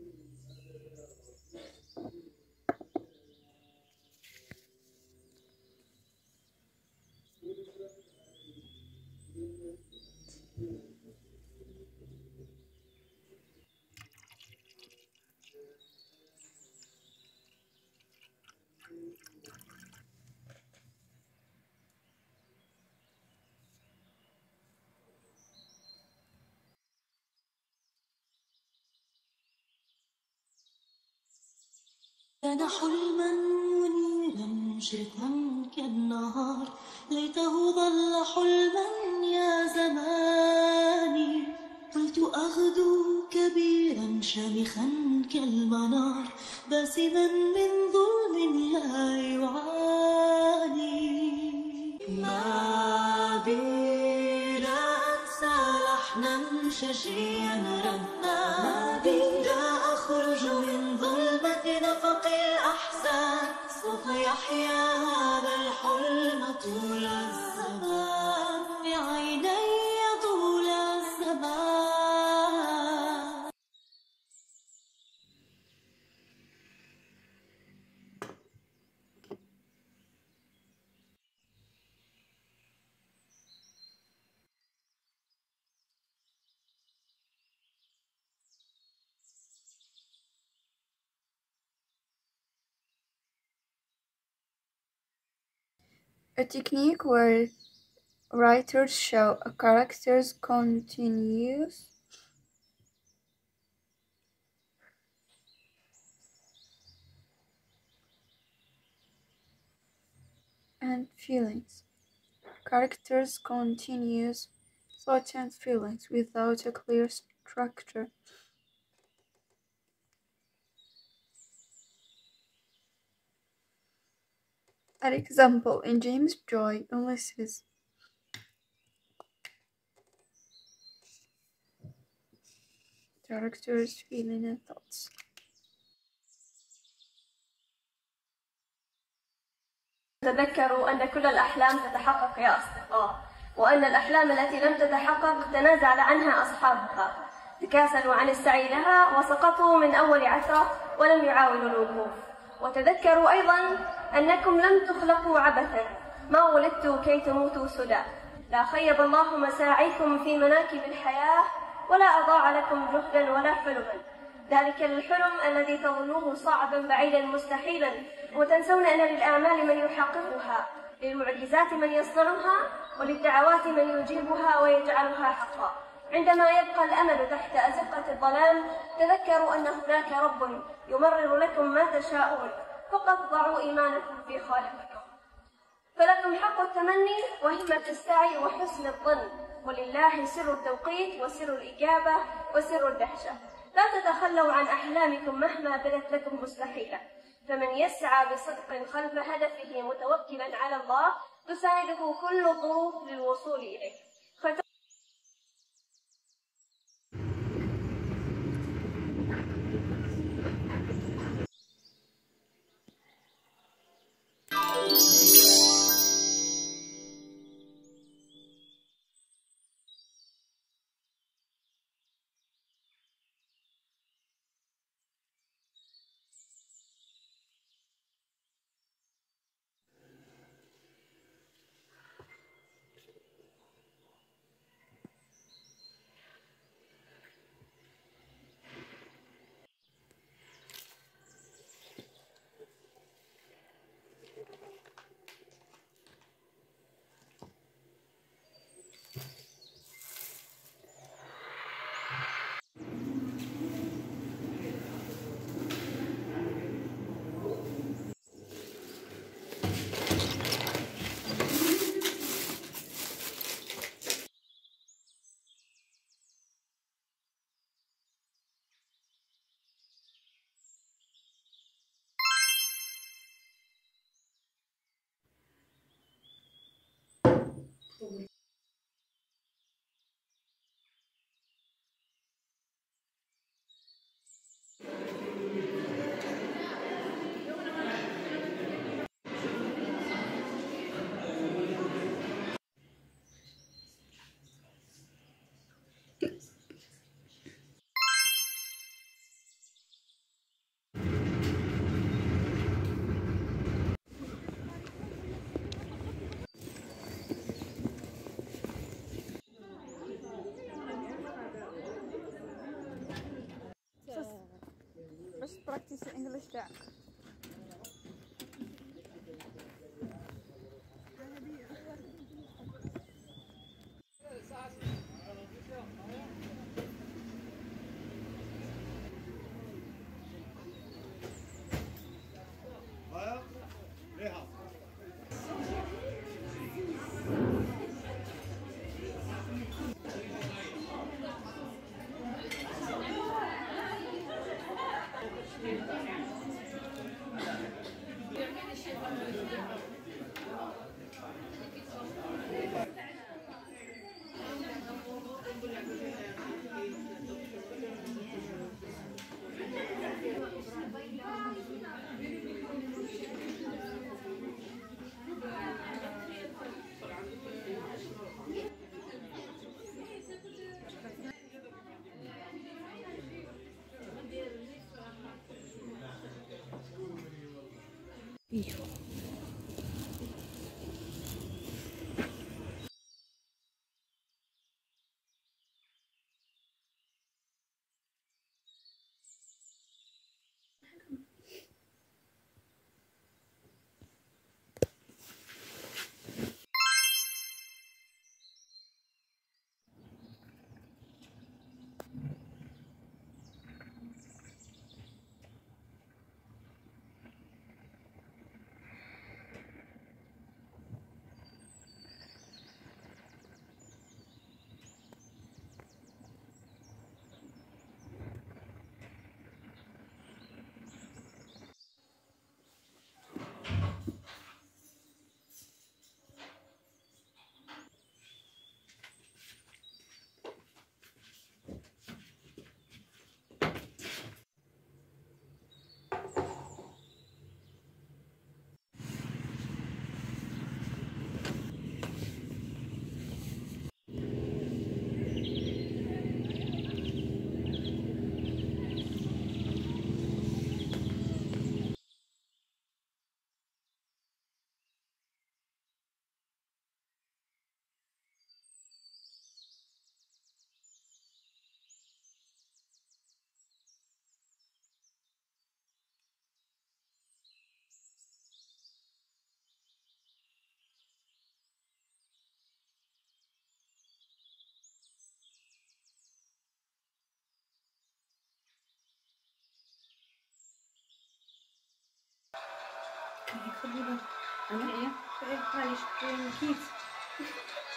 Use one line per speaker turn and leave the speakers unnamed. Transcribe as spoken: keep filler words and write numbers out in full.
كان حلما منيرا مشرقا كالنهار، ليته ظل حلما يا زماني. قلت أغدو كبيرا شامخا كالمنار، باسما من ظلم لا يعاني. ما بي لا أنسى لحنا شجيا رنا، ما بي لا أخرج من ظلمة نفق الأحزان. سوف يحيا هذا الحلم طول الزمان، بعيني طول الزمان.
A technique where writers show a character's continuous and feelings. Characters' continuous thoughts and feelings without a clear structure. An example in James Joyce Ulysses. Characters' feelings and thoughts.
تذكروا أن كل الأحلام تتحقق يا أصدقاء، وأن الأحلام التي لم تتحقق تنازل عنها أصحابها، تكاسلوا عن السعي لها وسقطوا من أول عثرة ولم يعاولوا الوقوف. وتذكروا أيضا أنكم لم تخلقوا عبثا، ما ولدتوا كي تموتوا سدى. لا خيب الله مساعيكم في مناكب الحياة، ولا أضاع لكم جهدا ولا حلما. ذلك الحلم الذي تظنوه صعبا بعيدا مستحيلا، وتنسون أن للآمال من يحققها، للمعجزات من يصنعها، وللدعوات من يجيبها ويجعلها حقا. عندما يبقى الأمل تحت أزقة الظلام، تذكروا أن هناك رب يمرر لكم ما تشاءون، فقط ضعوا إيمانكم في خالقكم. فلكم حق التمني وهمة السعي وحسن الظن، ولله سر التوقيت وسر الإجابة وسر الدهشة. لا تتخلوا عن أحلامكم مهما بدت لكم مستحيلة، فمن يسعى بصدق خلف هدفه متوكلا على الله تساعده كل الظروف للوصول إليه.
English duck.
خلي بالك. انا ايه؟ معليش كيف